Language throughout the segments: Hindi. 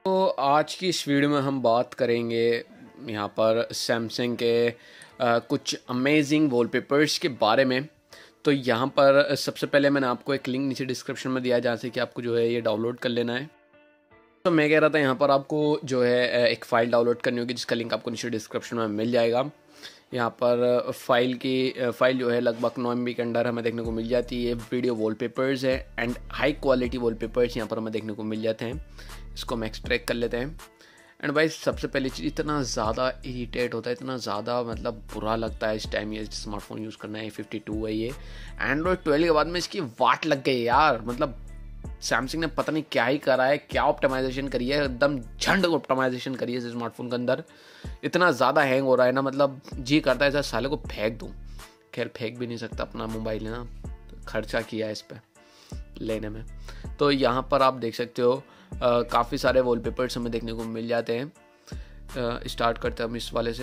तो आज की इस वीडियो में हम बात करेंगे यहाँ पर सैमसंग के कुछ अमेजिंग वॉलपेपर्स के बारे में। तो यहाँ पर सबसे पहले मैंने आपको एक लिंक नीचे डिस्क्रिप्शन में दिया जहाँ से कि आपको जो है ये डाउनलोड कर लेना है। तो मैं कह रहा था यहाँ पर आपको जो है एक फ़ाइल डाउनलोड करनी होगी जिसका लिंक आपको नीचे डिस्क्रिप्शन में मिल जाएगा। यहाँ पर फ़ाइल जो है लगभग 9 MB के अंदर हमें देखने को मिल जाती है। वीडियो वॉलपेपर्स है एंड हाई क्वालिटी वॉलपेपर्स यहाँ पर हमें देखने को मिल जाते हैं। इसको हम एक्सट्रैक्ट कर लेते हैं। एंड भाई सबसे पहली चीज़, इतना ज़्यादा इरीटेट होता है, इतना ज़्यादा मतलब बुरा लगता है इस टाइम ये स्मार्टफोन यूज़ करना है। 52 है ये, एंड्रॉयड 12 के बाद में इसकी वाट लग गई यार। मतलब सैमसंग ने पता नहीं क्या ही करा है, क्या ऑप्टिमाइजेशन करी है, एकदम झंड ऑप्टिमाइजेशन करी है इस स्मार्टफोन के अंदर। इतना ज़्यादा हैंग हो रहा है ना, मतलब जी करता है ऐसा साले को फेंक दूँ। खैर फेंक भी नहीं सकता, अपना मोबाइल है ना, खर्चा किया है इस पर लेने में। तो यहाँ पर आप देख सकते हो काफ़ी सारे वॉलपेपर्स हमें देखने को मिल जाते हैं। स्टार्ट करते हैं हम इस वाले से।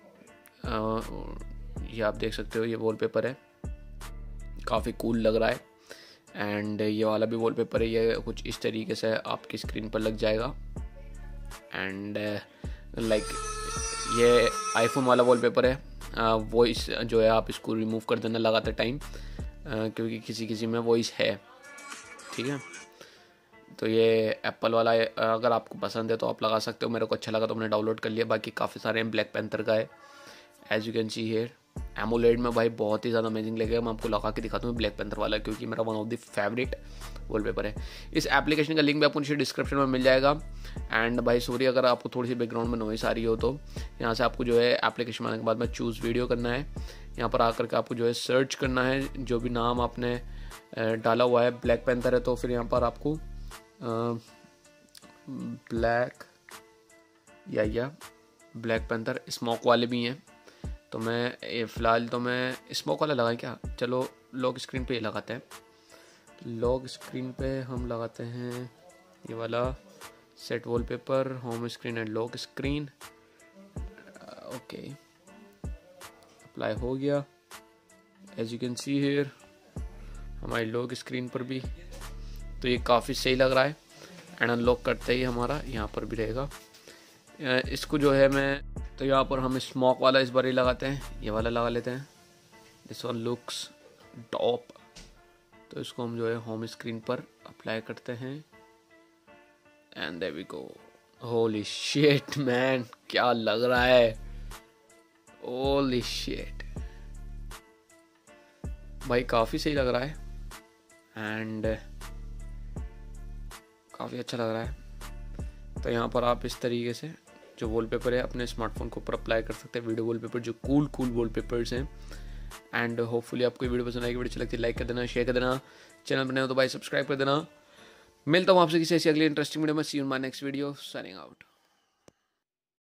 ये आप देख सकते हो, ये वॉलपेपर है, काफ़ी कूल लग रहा है। एंड ये वाला भी वॉलपेपर है, ये कुछ इस तरीके से आपकी स्क्रीन पर लग जाएगा। एंड लाइक ये आईफोन वाला वॉलपेपर है। वॉइस जो है आप इसको रिमूव कर देना लगाते टाइम, क्योंकि किसी किसी में वॉइस है, ठीक है। तो ये एप्पल वाला है, अगर आपको पसंद है तो आप लगा सकते हो। मेरे को अच्छा लगा तो मैंने डाउनलोड कर लिया। बाकी काफ़ी सारे हैं, ब्लैक पैंथर का है as you can see here. AMOLED में भाई बहुत ही ज़्यादा अमेजिंग लगेगा। मैं आपको लगा के दिखाता हूँ ब्लैक पैंथर वाला, क्योंकि मेरा one of the favourite wallpaper है। इस एप्लीकेशन का लिंक भी आपको नीचे डिस्क्रिप्शन में मिल जाएगा। एंड भाई सॉरी अगर आपको थोड़ी सी बैकग्राउंड में नॉइस आ रही हो तो यहाँ से आपको जो है एप्लीकेशन आने के बाद में चूज़ वीडियो करना है। यहाँ पर आकर के आपको जो है सर्च करना है जो भी नाम आपने डाला हुआ है। ब्लैक पैंथर है तो फिर यहाँ पर आपको ब्लैक या ब्लैक पैंथर स्मोक वाले भी हैं। तो मैं फ़िलहाल तो मैं स्मोक वाला लगाएं क्या, चलो लॉक स्क्रीन पे ये लगाते हैं। लॉक स्क्रीन पे हम लगाते हैं ये वाला set wallpaper, home screen and lock screen. Okay, apply हो गया। As you can see here हमारी लॉक स्क्रीन पर भी तो ये काफ़ी सही लग रहा है। एंड अनलॉक करते ही हमारा यहाँ पर भी रहेगा। इसको जो है मैं तो यहाँ पर हम स्मोक वाला इस बार ही लगाते हैं, ये वाला लगा लेते हैं। This one looks top. तो इसको हम जो है होम स्क्रीन पर अप्लाई करते हैं and there we go. Holy shit man, क्या लग रहा है, होली शिट भाई, काफ़ी सही लग रहा है एंड काफ़ी अच्छा लग रहा है। तो यहाँ पर आप इस तरीके से जो वॉलपेपर है अपने स्मार्टफोन के ऊपर अप्लाई कर सकते हैं। वीडियो वॉलपेपर जो कूल वॉलपेपर्स हैं। एंड होपफुली आपको वीडियो पसंद आएगी। वीडियो अच्छी लगती है लाइक कर देना, शेयर कर देना। चैनल बने हो तो भाई सब्सक्राइब कर देना। मिलता हूँ आपसे किसी ऐसी अगली इंटरेस्टिंग वीडियो में। See you in my next video, signing out.